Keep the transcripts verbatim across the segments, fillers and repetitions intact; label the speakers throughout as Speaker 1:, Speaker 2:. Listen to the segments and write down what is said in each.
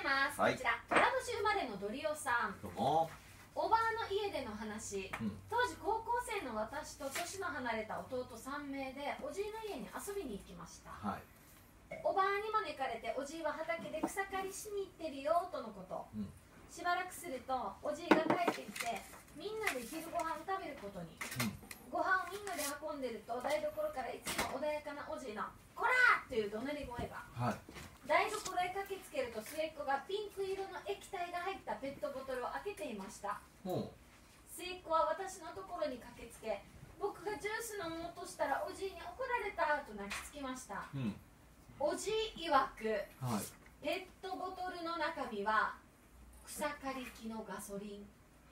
Speaker 1: ます。
Speaker 2: はい、
Speaker 1: こちら寅年生まれのドリオさん。
Speaker 2: どうも。
Speaker 1: おばあの家での話、
Speaker 2: うん、
Speaker 1: 当時高校生の私と年の離れた弟さんめいでおじいの家に遊びに行きました。
Speaker 2: はい、
Speaker 1: おばあに招かれておじいは畑で草刈りしに行ってるよとのこと、うん、しばらくするとおじいが帰ってきてみんなで昼ご飯食べることに、うん、ご飯をみんなで運んでると台所からいつも穏やかなおじいの「こら!」という怒鳴り声が、はい、台所へ駆けつけると末っ子がピンク色の液体が入ったペットボトルを開けていました。末っ子は私のところに駆けつけ、僕がジュース飲もうとしたらおじいに怒られたと泣きつきました。うん、おじい曰く、はい、ペットボトルの中身は草刈り機のガソリン。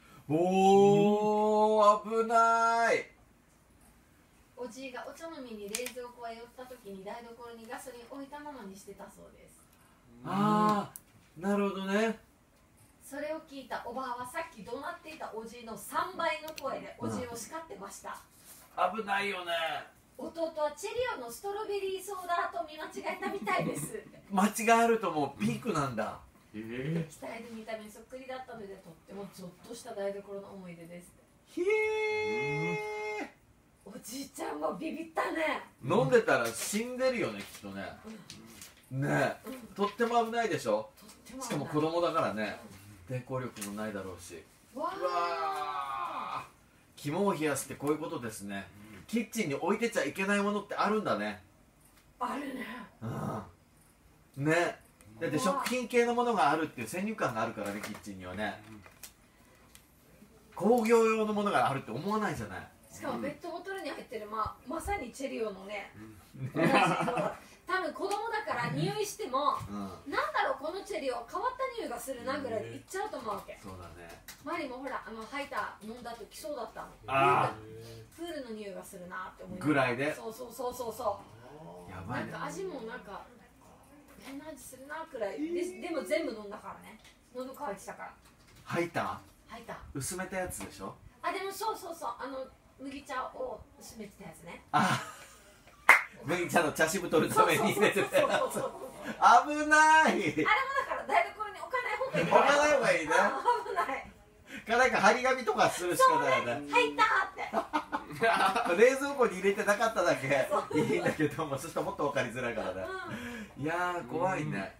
Speaker 2: おー、危ない。
Speaker 1: おじいがお茶飲みに冷蔵庫へ寄った時に台所にガソリン置いたままにしてたそうです。
Speaker 2: ああ、なるほどね。
Speaker 1: それを聞いたおばあはさっき怒鳴っていたおじいのさんばいの声でおじいを叱ってました。
Speaker 2: うん、危ないよね。
Speaker 1: 弟はチェリオのストロベリーソーダと見間違えたみたいです。
Speaker 2: 間違えるともうピンクなんだ。
Speaker 1: えー、液体で見た目にそっくりだったのでとってもゾッとした台所の思い出です。
Speaker 2: へえ。
Speaker 1: おじいちゃんもビビったね。
Speaker 2: 飲んでたら死んでるよね、きっとね。うん、ねえ、うん、とっても危ないでしょ。しかも子供だからね、抵抗力もないだろうし。わあ、肝を冷やすってこういうことですね。うん、キッチンに置いてちゃいけないものってあるんだね。
Speaker 1: あるね。
Speaker 2: うん、ね、だって食品系のものがあるっていう先入観があるからね、キッチンにはね。工業用のものがあるって思わないじゃない。
Speaker 1: しかもペットボトルに入ってる、まあ、まさにチェリオのね、うん、同じ多分子供だから匂いしても、うん、なんだろうこのチェリオ変わった匂いがするなぐらいでいっちゃうと思うわけ。
Speaker 2: そうだね。
Speaker 1: マリもほらあのハイター飲んだときそうだったの。
Speaker 2: あ
Speaker 1: プールの匂いがするなって思い
Speaker 2: ぐらいで。
Speaker 1: そうそうそうそうそうやばいね。なんか味もなんか変な味するなくらいで、でも全部飲んだからね。喉乾いてたから。
Speaker 2: ハイター
Speaker 1: ハイター
Speaker 2: 薄めたやつでしょ。あ、
Speaker 1: でもそうそうそう、あの麦茶を薄めてたやつね。
Speaker 2: あ、麦茶の茶渋取るために入れてたやつ。危ない。あれも
Speaker 1: だから台所に置かない方がいい。
Speaker 2: 置かない方がいいね。
Speaker 1: 危ない。
Speaker 2: かなんか張り紙とかするしかないよね。
Speaker 1: 入った
Speaker 2: って。冷蔵庫に入れてなかっただけいいんだけども、そしたらもっと分かりづらいからね。いやー怖いね。